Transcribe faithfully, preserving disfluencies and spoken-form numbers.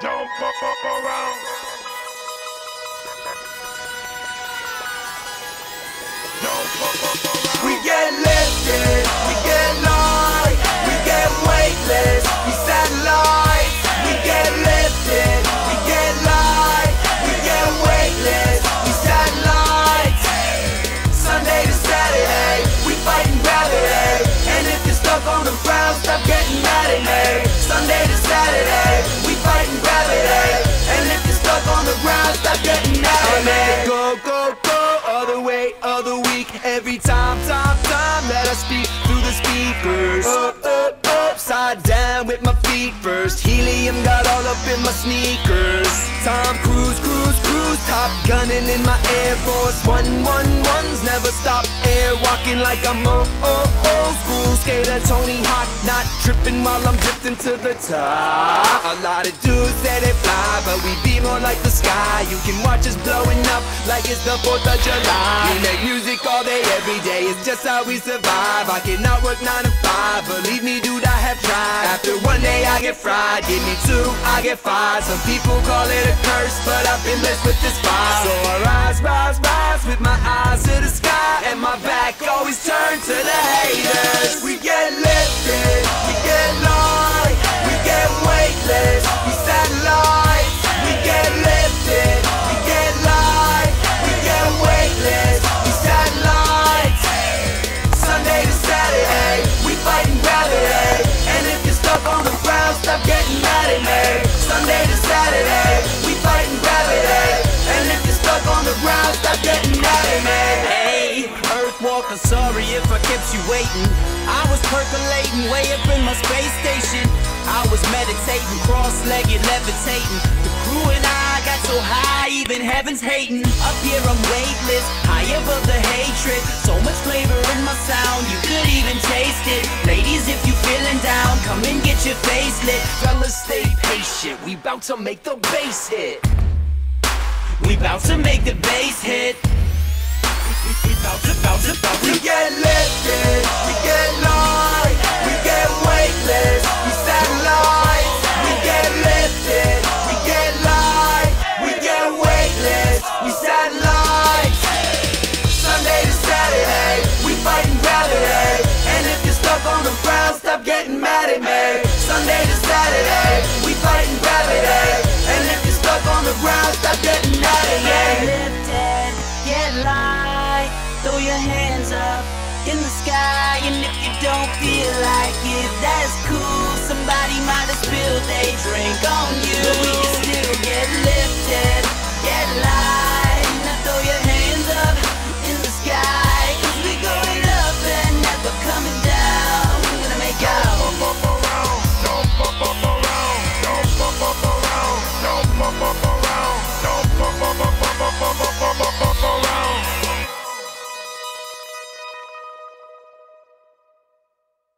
Don't fuck up around. Don't fuck up around. We get lifted, we get light, we get weightless, we satellites. We get lifted, we get light, we get weightless, we satellites. Sunday to Saturday, we fighting gravity. And if you're stuck on the ground, stop getting mad at me. Sunday to Saturday, we fighting gravity. And if you're stuck on the ground, stop getting mad at me. Go, go, go, other way, other week. Every time, time, time that I speak through the speakers. Up, up, upside down with my feet first. Helium got all up in my sneakers. Tom Cruise, cruise, cruise, top gunning in my Air Force One, one, ones never stop air walking like I'm old, old, old school skater Tony Hawk, not tripping while I'm drifting to the top. A lot of dudes say they fly, but we be more like the sky. You can watch us blowing up like it's the fourth of July. We make music all day, every day, it's just how we survive. I cannot work nine to five, believe me dude, I have tried. After one day I get fried, give me two, I get fired. Some people call it a curse, but I've been blessed with this vibe. So I rise, rise, rise with my eyes to the sky, and my back always turned to the haters. We get lifted, we get light, we get weightless, we satellites. We get lifted, we get light, we get weightless, we satellites. Sunday to Saturday, we fighting gravity. And if you're stuck on the ground, stop getting mad at me. Sunday to Saturday, we fighting gravity. And if you're stuck on the ground, stop getting mad at me. Hey, Earthwalker, sorry if I kept you waiting. I was percolating way up in my space station. I was meditating, cross-legged, levitating. The crew and I got so high, even heaven's hating. Up here I'm weightless, high above the hatred. So much flavor in my sound, you could even taste it. Ladies, if you feeling down, come and get your face lit. Fellas, stay patient, we bout to make the bass hit. We bout to make the bass hit. We bout to, bout to, bout to. We get lifted, we get light, we get weightless, we satellites. We get lifted, we get light, we get weightless, we satellites. Sunday to Saturday, we fighting gravity. And if you're stuck on the ground, stop getting mad at me. Sunday to Saturday, we fighting gravity. And if you're stuck on the ground, stop getting mad at me. Get lifted, get light, throw your hands up in the sky. And if you don't feel like it, that's cool. Somebody might have spilled their drink on you.